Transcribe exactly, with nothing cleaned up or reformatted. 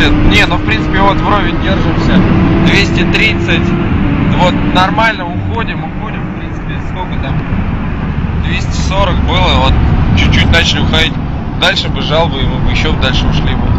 восемьдесят. Не, ну в принципе вот вровень держимся. двести тридцать. Вот нормально уходим, уходим. В принципе, сколько там? двести сорок было. Вот чуть-чуть начали уходить. Дальше бы жал бы, и мы бы еще дальше ушли бы.